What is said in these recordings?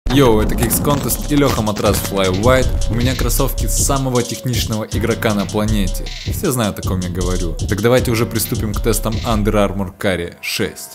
Йоу, это Kicks Contest и Леха Матрас Fly White. У меня кроссовки самого техничного игрока на планете. Все знают, о ком я говорю. Так давайте уже приступим к тестам Under Armour Carry 6.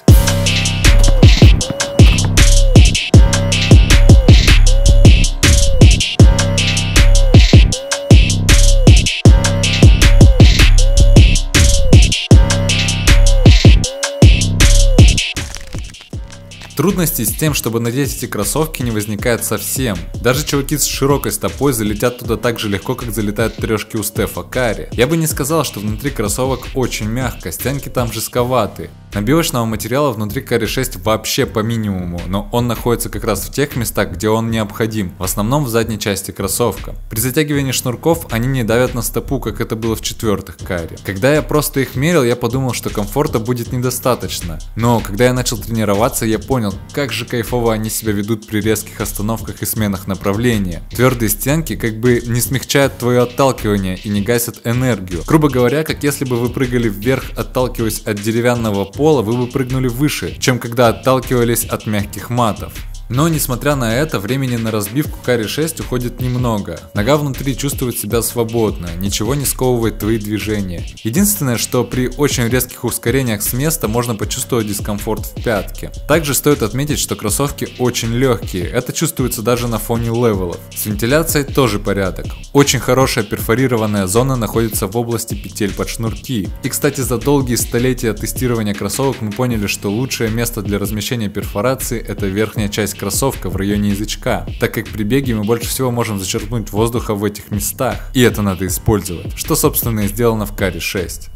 Трудностей с тем, чтобы надеть эти кроссовки, не возникает совсем. Даже чуваки с широкой стопой залетят туда так же легко, как залетают трешки у Стефа Карри. Я бы не сказал, что внутри кроссовок очень мягко, стянки там жестковаты. Набивочного материала внутри Carry 6 вообще по минимуму, но он находится как раз в тех местах, где он необходим, в основном в задней части кроссовка. При затягивании шнурков они не давят на стопу, как это было в четвертых Carry. Когда я просто их мерил, я подумал, что комфорта будет недостаточно. Но когда я начал тренироваться, я понял, как же кайфово они себя ведут при резких остановках и сменах направления. Твердые стенки как бы не смягчают твое отталкивание и не гасят энергию. Грубо говоря, как если бы вы прыгали вверх, отталкиваясь от деревянного пола, вы бы прыгнули выше, чем когда отталкивались от мягких матов. Но несмотря на это, времени на разбивку Carry 6 уходит немного. Нога внутри чувствует себя свободно, ничего не сковывает твои движения. Единственное, что при очень резких ускорениях с места можно почувствовать дискомфорт в пятке. Также стоит отметить, что кроссовки очень легкие, это чувствуется даже на фоне левелов. С вентиляцией тоже порядок. Очень хорошая перфорированная зона находится в области петель под шнурки. И кстати, за долгие столетия тестирования кроссовок мы поняли, что лучшее место для размещения перфорации — это верхняя часть кроссовка в районе язычка, так как при беге мы больше всего можем зачерпнуть воздуха в этих местах, и это надо использовать, что собственно и сделано в Carry 6.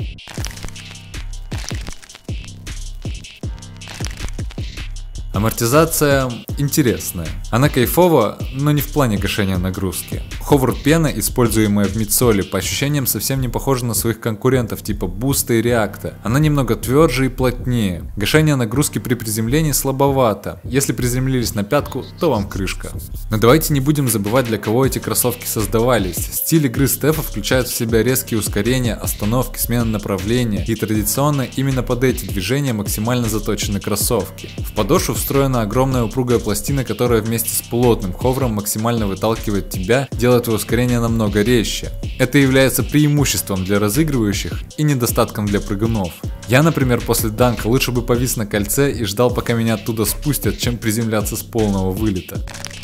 Амортизация интересная. Она кайфова, но не в плане гашения нагрузки. Ховр пена, используемая в мидсоле, по ощущениям совсем не похожа на своих конкурентов типа Буста и Реакта. Она немного тверже и плотнее. Гашение нагрузки при приземлении слабовато. Если приземлились на пятку, то вам крышка. Но давайте не будем забывать, для кого эти кроссовки создавались. Стиль игры Стефа включает в себя резкие ускорения, остановки, смены направления, и традиционно именно под эти движения максимально заточены кроссовки. В подошву встроена огромная упругая пластина, которая вместе с плотным ховром максимально выталкивает тебя, делая твое ускорение намного резче. Это является преимуществом для разыгрывающих и недостатком для прыгунов. Я, например, после данка лучше бы повис на кольце и ждал, пока меня оттуда спустят, чем приземляться с полного вылета.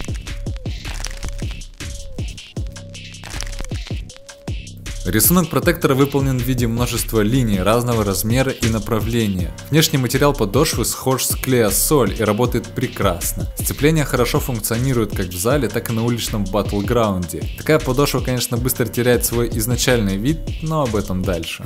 Рисунок протектора выполнен в виде множества линий разного размера и направления. Внешний материал подошвы схож с клеосоль и работает прекрасно. Сцепление хорошо функционирует как в зале, так и на уличном батлграунде. Такая подошва, конечно, быстро теряет свой изначальный вид, но об этом дальше.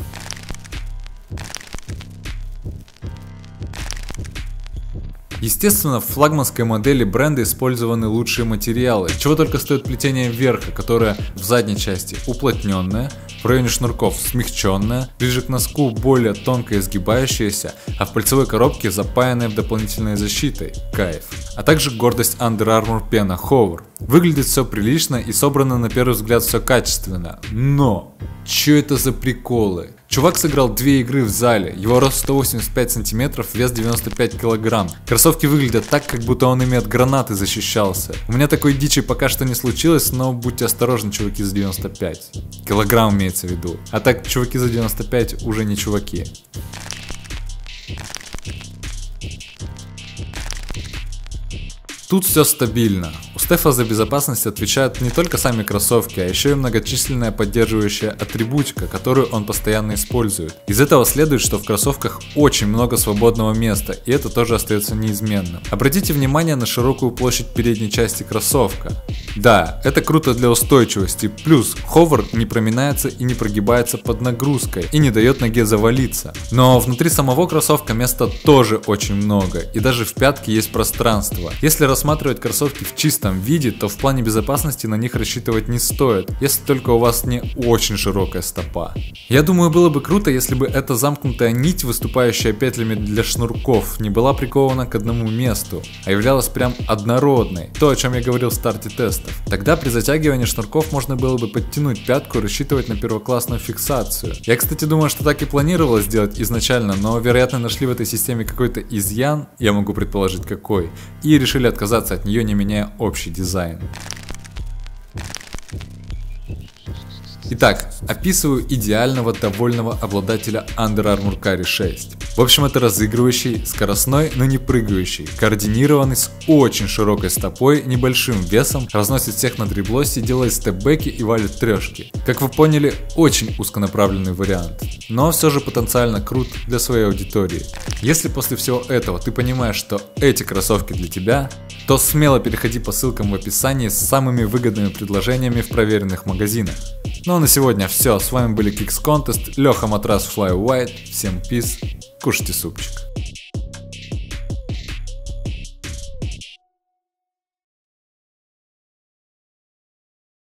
Естественно, в флагманской модели бренда использованы лучшие материалы, чего только стоит плетение верха, которое в задней части уплотненное, в районе шнурков смягченное, ближе к носку более тонкое и сгибающееся, а в пальцевой коробке запаянное в дополнительной защитой. Кайф. А также гордость Under Armour пена Ховр. Выглядит все прилично и собрано на первый взгляд все качественно, но чё это за приколы? Чувак сыграл 2 игры в зале, его рост 185 см, вес 95 кг. Кроссовки выглядят так, как будто он ими от гранаты защищался. У меня такой дичи пока что не случилось, но будьте осторожны, чуваки за 95. Килограмм имеется в виду. А так, чуваки за 95 уже не чуваки. Тут все стабильно. У Стефа за безопасность отвечают не только сами кроссовки, а еще и многочисленная поддерживающая атрибутика, которую он постоянно использует. Из этого следует, что в кроссовках очень много свободного места, и это тоже остается неизменным. Обратите внимание на широкую площадь передней части кроссовка. Да, это круто для устойчивости, плюс ховр не проминается и не прогибается под нагрузкой и не дает ноге завалиться. Но внутри самого кроссовка места тоже очень много, и даже в пятке есть пространство. Если рассматривать кроссовки в чистом исходном виде, то в плане безопасности на них рассчитывать не стоит, если только у вас не очень широкая стопа. Я думаю, было бы круто, если бы эта замкнутая нить, выступающая петлями для шнурков, не была прикована к одному месту, а являлась прям однородной, то, о чем я говорил в старте тестов. Тогда при затягивании шнурков можно было бы подтянуть пятку и рассчитывать на первоклассную фиксацию. Я, кстати, думаю, что так и планировалось сделать изначально, но, вероятно, нашли в этой системе какой-то изъян, я могу предположить какой, и решили отказаться от нее, не меняя общий дизайн. Итак, описываю идеального довольного обладателя Under Armour Carry 6. В общем, это разыгрывающий, скоростной, но не прыгающий, координированный, с очень широкой стопой, небольшим весом, разносит всех на дриблосе, делает степбеки и валит трешки. Как вы поняли, очень узконаправленный вариант, но все же потенциально крут для своей аудитории. Если после всего этого ты понимаешь, что эти кроссовки для тебя, то смело переходи по ссылкам в описании с самыми выгодными предложениями в проверенных магазинах. Ну а на сегодня все, с вами были Kicks Contest, Леха Матрас Fly White, всем peace, кушайте супчик.